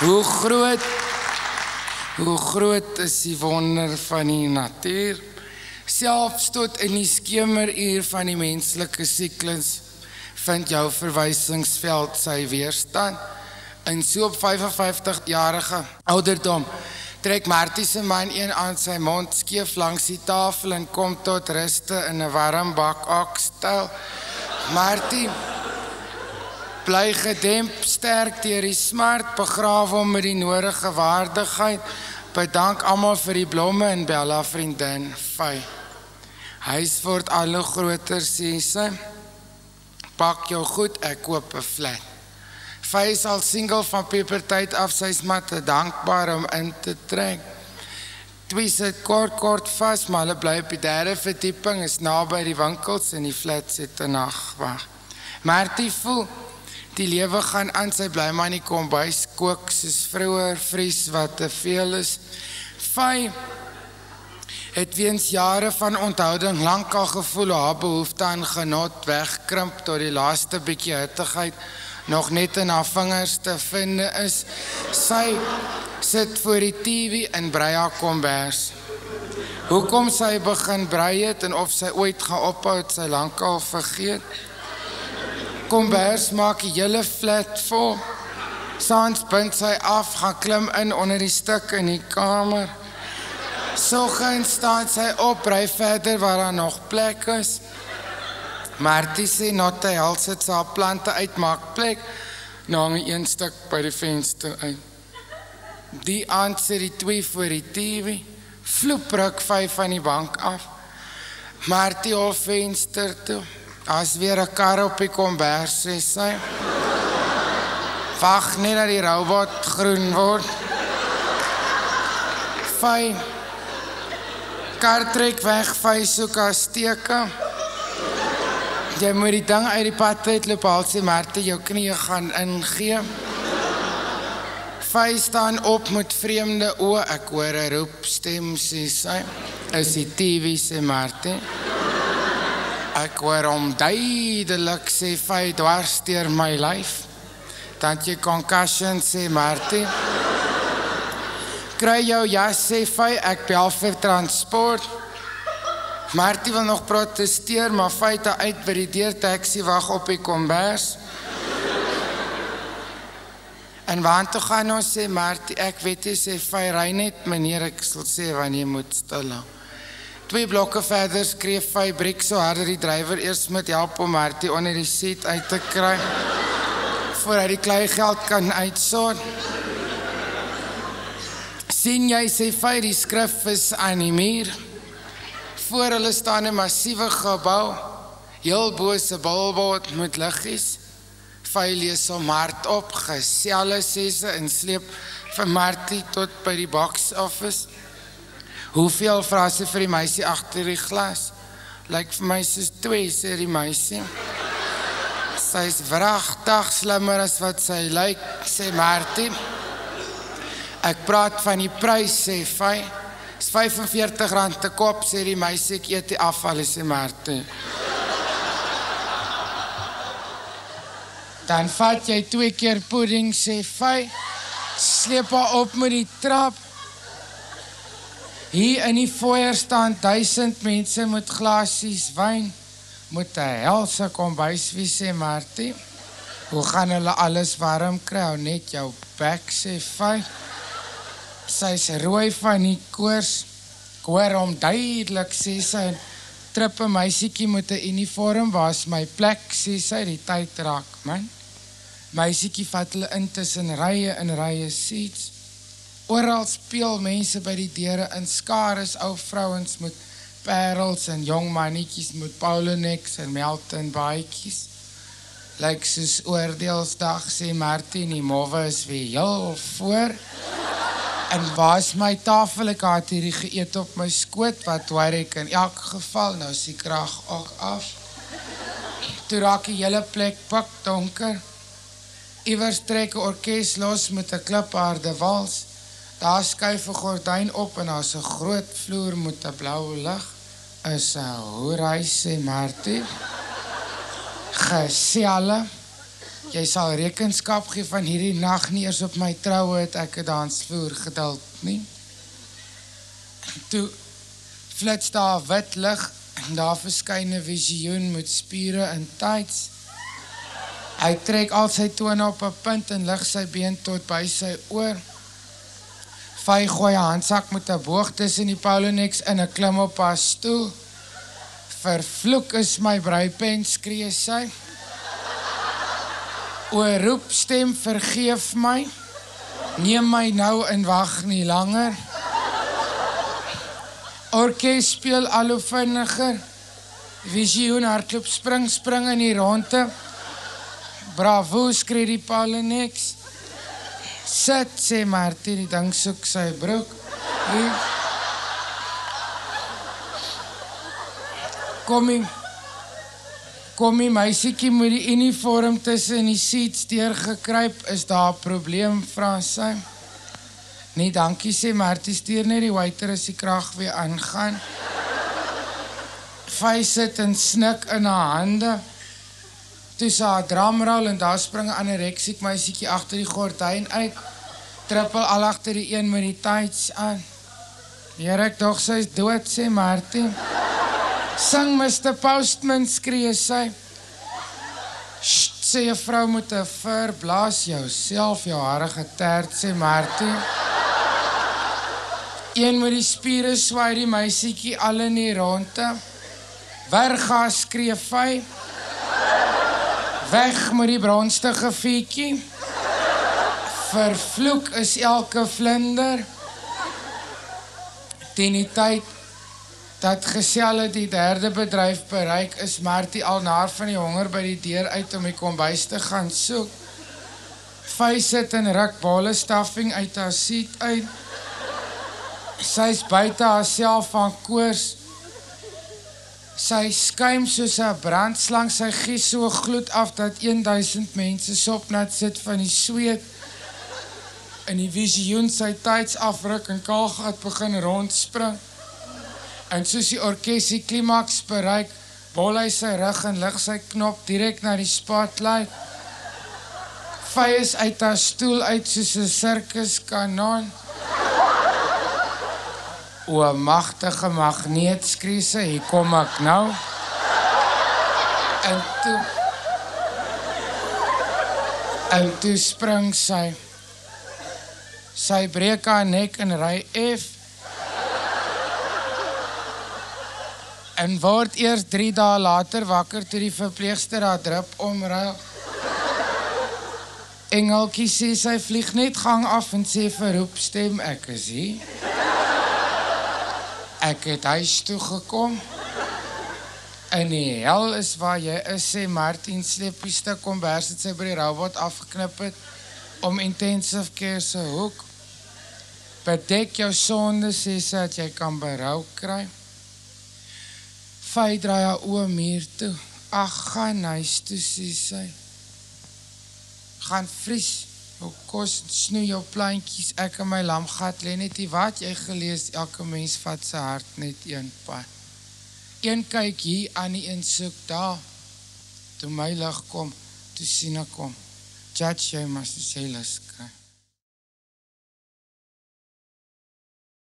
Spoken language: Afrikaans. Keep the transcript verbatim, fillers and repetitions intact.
Hoe groot, hoe groot is die wonder van die natuur? Selfs tot in die skemeruur van die menslike siklus vind jou verwysingsveld sy weerstand. In so op vyfenvyftig-jarige ouderdom trek Martie se man een aan sy mond skeef langs die tafel en kom tot ruste in 'n warm bak okstel. Martie bly gedemp, sterk deur die smart, begrawe hom met die nodige waardigheid, bedank almal vir die blomme en Bella vriendin, Fy. Huis word al hoe groter, sê sy. Pak jou goed, ek koop 'n flat. Fy is al single van pepertyd af, sy is maar te dankbaar om in te trek. Twee sit kort kort vas, maar hulle bly op die derde verdieping, is naby die winkels en die flat sit 'n nagwag. Martie voel die lewe gaan aan, sy bly maar in die kombuis kook soos vroeër, vries wat te veel is. Fy het weens jare van onthouding lank al gevoel haar behoefte aan genot wegkrimp tot die laaste bietjie hittigheid nog net in haar vingers te vind is. Sy sit voor die T V en brei haar kombers. Hoekom sy begin brei het en of sy ooit gaan ophou het sy lankal vergeet. Kombers maak die hele flat vol. Saans bind sy af, gaan klim in onder die stuk in die kamer. Soggens staan sy op, ry verder waar daar nog plek is. Martie sê Nataniel sit sy plante uit, maak plek, nou hang een stuk by die venster uit. Die aand sit die twee voor die T V, vloep ruk vyf van die bank af. Martie al venster toe, as weer 'n kar op die kombers, sê sy. Wag net dat die robot groen word. Fy kar trek weg, Fy soek haar steke. Jy moet die ding uit die pad uitloop, al sê Martie, jou knieë gaan ingee. Fy staan op met vreemde oë, ek hoor 'n roepstem, sê sy. Is die T V, sê Martie. Ek hoor hom duidelik, sê Fy, dwars deur my lyf. Dan jy concussion, sê Martie. Kry jou jas, sê Fy, ek bel vir transport. Martie wil nog protesteer, maar Fy het uit by die deur, taxi wag op die kombers. En waar toe gaan ons, sê Martie, ek weet jy, sê Fy, ry net, meneer, ek sal sê wanneer jy moet stil hou. Twee blokke verder skreef Fy, breek so harder die drywer eers moet help om Martie onder die seat uit te kry, voordat die kleigeld kan uitsort. Sien jy, sê Fy, die skrif is aan die muur. Voor hulle staan 'n massiewe gebou, heel bo 'n bilbord met liggies. Fy lees hom hard op, geselle, sê sy, en sleep vir Martie tot by die box office. Hoeveel, vra sy vir die meisie agter die glas? Lyk vir my soos twee, sê die meisie. Sy is wragtig slimmer as wat sy lyk, sê Martie. Ek praat van die prys, sê Fy. Is vyfenveertig rand te koop, sê die meisie, ek eet die afval, sê Martie. Dan vat jy twee keer pudding, sê Fy. Sleep haar op met die trap. Hier in die foyer staan duisend mense met glasies wyn. Moet 'n helse kombuis wees, sê Martie. Hoe gaan hulle alles warm kry? Hou net jou bek, sê Fy. Sy is rooi van die koors. Ek hoor hom duidelik, sê sy. Trip 'n meisiekie met 'n uniform, waar is my plek, sê sy, die tyd raak, man. Meisiekie vat hulle in tussen rye en rye seats. Oral speel mense by die deure in skares, ou vrouens met parels en jong mannetjies met poloneks en melton baadjies. Lyk soos oordeelsdag, sê Martie, die mowwe is weer heel voor. En waar is my tafel, ek had hierdie geëet op my skoot, wat hoor ek in elk geval, nou is die krag ook af. Toe raak die hele plek pik donker. Iewers trek 'n orkes los met 'n klipharde wals. Daar skuif 'n gordyn op en daar's 'n groot vloer met 'n blou lig. Is 'n hoerhuis, sê Martie. Geselle. jy sal rekenskap gee van hierdie nag, nie eers op my troue het ek 'n dansvloer geduld nie. Toe flits daar 'n wit lig en daar verskyn 'n visioen met spiere en tyds. Hy trek al sy tone op 'n punt en lig sy been tot by sy oor. Vy gooi 'n handsak met 'n boog tussen die Poloneks in 'n klim op haar stoel. Vervloek is my breipen, skree sy. O roep stem, vergeef my. Neem my nou en wag nie langer. Orkes speel al hoe vinniger. Visioen hardloop spring, spring in die ronde. Bravo, skree die Poloneks. Sit, sê Martie, die ding soek sy broek. Hier. Kom ie, kom ie meisiekie met die uniform tussen die seats deurgekruip, is daar 'n probleem, vra sy. Nee, dankie, sê Martie, stuur net die waiter as die krag weer aangaan. Vy sit en snik in haar hande. Toe sy haar drumroll en daar spring 'n anoreksiek meisiekie agter die gordyn uit, trippel al agter die een met die tights aan. Here, ek dog sy is dood, sê Martie. Sing mister Postman, skree sy. Sst, sê 'n vrou met 'n vir, blaas jouself, jou hare geterd, sê Martie. Een met die spiere swaai die meisiekie al in die ronde. Werga, skree Vy. Weg met die bronstige viekie. Vervloek is elke vlinder. Teen die tyd dat geselle die derde bedryf bereik, is Martie al naar van die honger by die deur uit om die kombuis te gaan soek. Vy sit en ruk bolle stuffing uit haar seat uit. Sy is buite haarself van koors. Sy skuim soos 'n brandslang, sy gies so gloed af dat duisend mense sopnat sit van die sweet. In die visioen sy tyds afruk en kaalgat begin rondspring. En soos die orkes die klimaks bereik, bol hy sy rug en lig sy knop direk na die spotlight. Vy is uit haar stoel uit soos 'n sirkuskanon. O magtige magneet, skree sy, hier kom ek nou. En toe, en toe spring sy. Sy breek haar nek en ry F. En word eers drie dae later wakker toe die verpleegster haar drip omruil. Engeltjie sê sy vlieg net gang af en sê verroep stem, ek is hier. Ek het huis toe gekom. In die hel is waar jy is, sê Martin, sleep die stuk kombers het sy by die robot afgeknip het, om intensive care se hoek. Bedek jou sonde, sê sy, dat jy kan berou kry. Vy draai haar oë muur toe. Ag, gaan huis toe, sê sy. Gaan vries, jou kos, snoei jou plantjies, ek en my lamgat, lê net die wat jy gelees, elke mens vat sy hart net een pad. Een kyk hier aan die een soek daar, toe my lig kom, toe sien ek kom, judge jy maar soos jy lus kry.